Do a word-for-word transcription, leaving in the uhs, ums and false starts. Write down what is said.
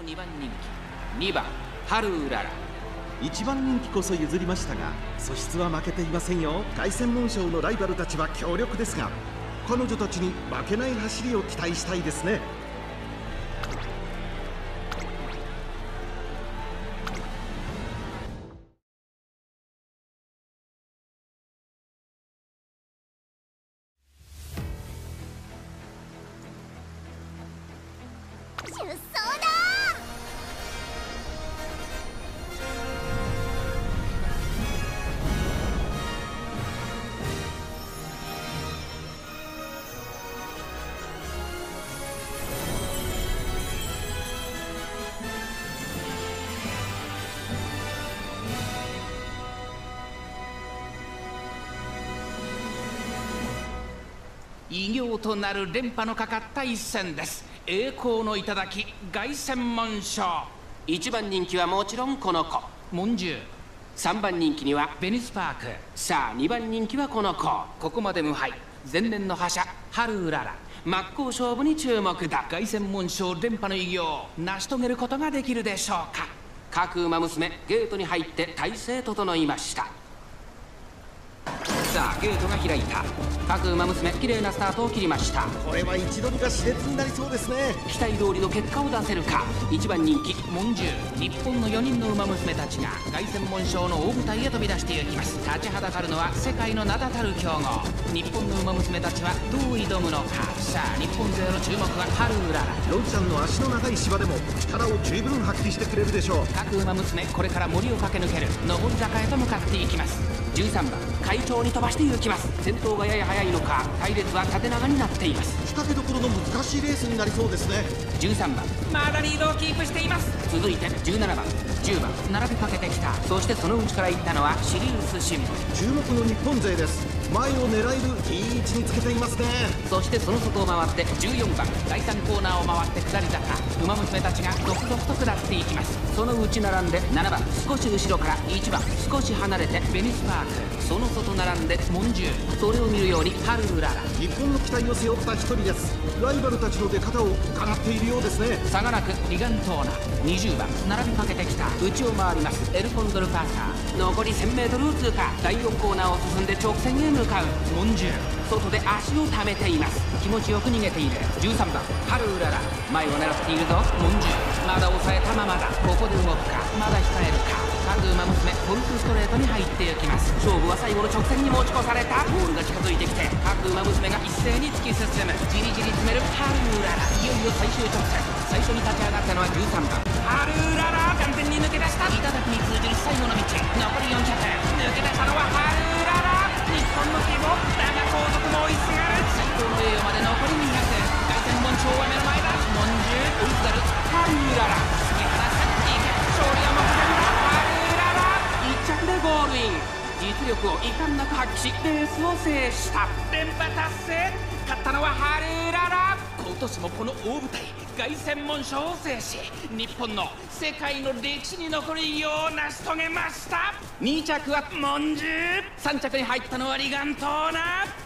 のにばん人気、にばんハルウララ。 いちばん人気こそ譲りましたが、素質は負けていませんよ。凱旋門賞のライバルたちは強力ですが、彼女たちに負けない走りを期待したいですね。 出走だ。 偉業となる連覇のかかった一戦です。栄光の頂、凱旋門賞。いちばん人気はもちろんこの子、モンジュ。さんばん人気にはベニスパーク。さあにばん人気はこの子。ここまで無敗、前年の覇者ハルウララ。真っ向勝負に注目だ。凱旋門賞連覇の偉業を成し遂げることができるでしょうか。各馬娘ゲートに入って体勢整いました。さあゲートが開いた。各馬娘綺麗なスタートを切りました。 これは一度にが熾烈になりそうですね。 期待通りの結果を出せるか。いちばん人気モンジュ。日本のよにんの馬娘たちが凱旋門賞の大舞台へ飛び出していきます。立ちはだかるのは世界の名だたる強豪。日本の馬娘たちはどう挑むのか。さあ日本勢の注目はハルウララ。 ロンちゃんの足の長い芝でも力を十分発揮してくれるでしょう。 各馬娘これから森を駆け抜ける上り坂へと向かっていきます。じゅうさんばん快調に飛ばして行きます。先頭がやや速いのか隊列は縦長になっています。 仕掛けどころの難しいレースになりそうですね。 じゅうさんばんまだリードをキープしています。続いてじゅうななばんじゅうばん並びかけてきた。そしてその内から行ったのはシリウス新聞。 注目の日本勢です。前を狙えるいい位置につけていますね。 そしてその外を回ってじゅうよんばんだいさんコーナーを回って下り坂。馬娘たちが続々と下っていきます。その内並んでななばん少し後ろからいちばん少し離れてベニスパーク。その外並んでモンジュ。それを見るようにハルウララ。 日本の期待を背負った一人です。ライバルたちの出方を伺っているようですね。 差がなくリガントーナ。にじゅうばん並びかけてきた。内を回りますエルコンドルパーサー。残り せんメートル を通過。だいよんコーナーを進んで直線へ向かうモンジュ。外で足を溜めています。気持ちよく逃げているじゅうさんばんハルウララ。前を狙っているぞモンジュ。まだ抑えたままだ。ここで動くかまだ控えるか。各馬娘フォルスストレートに入っていきます。勝負は最後の直線に持ち越された。ゴールが近づいてきて各馬娘が一斉に突き進む。じりじり詰めるハルウララ。いよいよ最終直線。最初に立ち上がったのはじゅうさんばんハルウララ。完全に抜け出した。頂に通じる最後の道。残りよんひゃく。抜け出したのはハルウララ。日本の希望だが後続も追いすがる。最高の栄誉まで残りにひゃく。凱旋門賞は目の前だ。モンジュ追いすがるハルウララ。突き放されていく。勝利は目前だ。ハルウララいっ着でゴールイン。実力を遺憾なく発揮しレースを制した。連覇達成。勝ったのはハルウララ。今年もこの大舞台凱旋門賞を制し日本の世界の歴史に残る偉業を成し遂げました。に着はモンジュ。さん着に入ったのはリガントーナ。